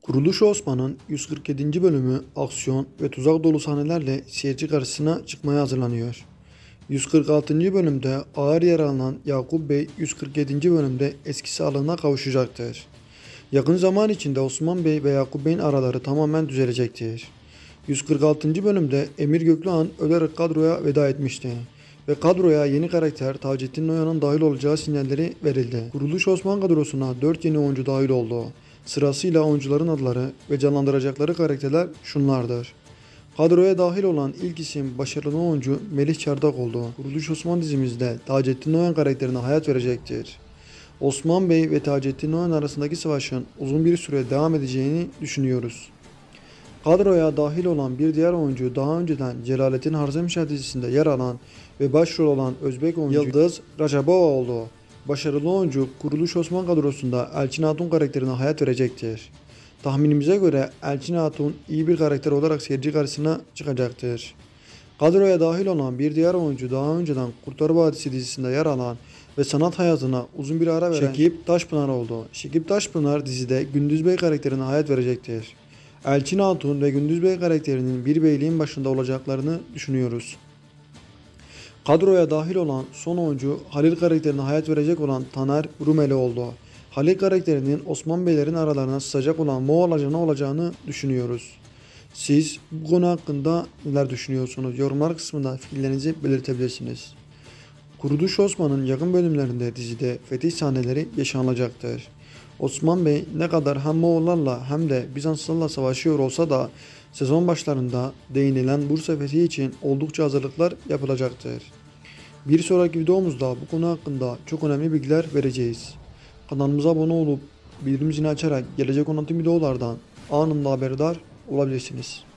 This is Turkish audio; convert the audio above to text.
Kuruluş Osman'ın 147. bölümü aksiyon ve tuzak dolu sahnelerle seyirci karşısına çıkmaya hazırlanıyor. 146. bölümde ağır yaralanan Yakup Bey 147. bölümde eski sağlığına kavuşacaktır. Yakın zaman içinde Osman Bey ve Yakup Bey'in araları tamamen düzelecektir. 146. bölümde Emir Göklıhan ölerek kadroya veda etmişti ve kadroya yeni karakter Taceddin Noyan'ın dahil olacağı sinyalleri verildi. Kuruluş Osman kadrosuna 4 yeni oyuncu dahil oldu. Sırasıyla oyuncuların adları ve canlandıracakları karakterler şunlardır. Kadroya dahil olan ilk isim başarılı oyuncu Melih Çardak oldu. Kuruluş Osman dizimizde Taceddin Noyan karakterine hayat verecektir. Osman Bey ve Taceddin Noyan arasındaki savaşın uzun bir süre devam edeceğini düşünüyoruz. Kadroya dahil olan bir diğer oyuncu daha önceden Celalettin Harzemşah dizisinde yer alan ve başrol olan Özbek oyuncu Yıldız Rajabova oldu. Başarılı oyuncu Kuruluş Osman kadrosunda Elçin Hatun karakterine hayat verecektir. Tahminimize göre Elçin Hatun iyi bir karakter olarak seyirci karşısına çıkacaktır. Kadroya dahil olan bir diğer oyuncu daha önceden Kurtlar Vadisi dizisinde yer alan ve sanat hayatına uzun bir ara veren Şekip Taşpınar oldu. Şekip Taşpınar dizide Gündüz Bey karakterine hayat verecektir. Elçin Hatun ve Gündüz Bey karakterinin bir beyliğin başında olacaklarını düşünüyoruz. Kadroya dahil olan son oyuncu Halil karakterine hayat verecek olan Taner Rumeli oldu. Halil karakterinin Osman Beylerin aralarına sızacak olan Moğol ajanı olacağını düşünüyoruz. Siz bu konu hakkında neler düşünüyorsunuz? Yorumlar kısmında fikirlerinizi belirtebilirsiniz. Kuruluş Osman'ın yakın bölümlerinde dizide fetih sahneleri yaşanacaktır. Osman Bey ne kadar hem Moğollarla hem de Bizanslılarla savaşıyor olsa da sezon başlarında değinilen Bursa fethi için oldukça hazırlıklar yapılacaktır. Bir sonraki videomuzda bu konu hakkında çok önemli bilgiler vereceğiz. Kanalımıza abone olup bildirim zilini açarak gelecek olan tüm videolardan anında haberdar olabilirsiniz.